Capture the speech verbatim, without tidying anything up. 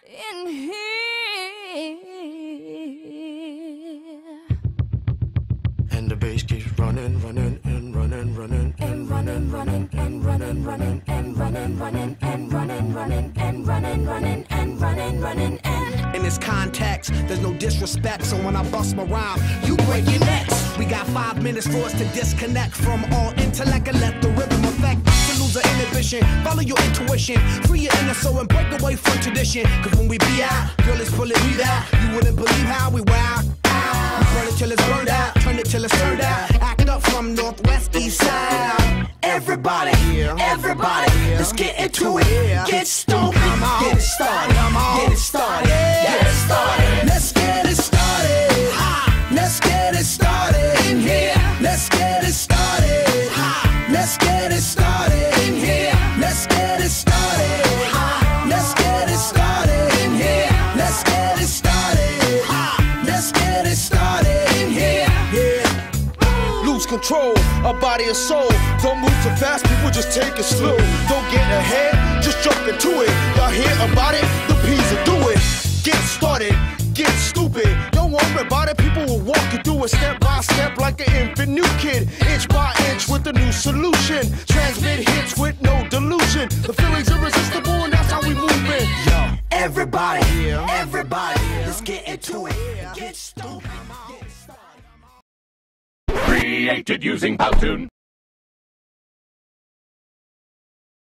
in here. And the bass keeps running, running, and running, running, and running, running, and running, running, and running, running, and running, running, and running, running, and running, running, and in this context, there's no disrespect, so when I bust my rhyme, you break your necks. We got five minutes for us to disconnect from all intellect and let the rhythm affect. To lose the inhibition, follow your intuition, free your inner soul and break away from tradition. Cause when we be out, girl, it's pulling me out. You wouldn't believe how we wow. We burn it till it's burned out, turn it till it's turned out. Act up from northwest, east side. Everybody, everybody, let's get into it. Get stupid, get it started, get it started, get it started. Let's get it started. Let's get it started in here. Let's get it started. Let's get it started in here. Let's get it started. Let's get it started in here. Let's get it started. Let's get it started in here. Yeah. Lose control of body and soul. Don't move too fast, people just take it slow. Don't get ahead, just jump into it. Y'all hear about it? The P's will do it. Get started, get stupid. Don't worry about it, people will walk you through it step by step like an infant new kid. Inch by inch with a new solution. Transmit hits with no delusion. The feeling's irresistible and that's how we move it. Yo, everybody, everybody, let's get into it. Get stupid. Created using Powtoon.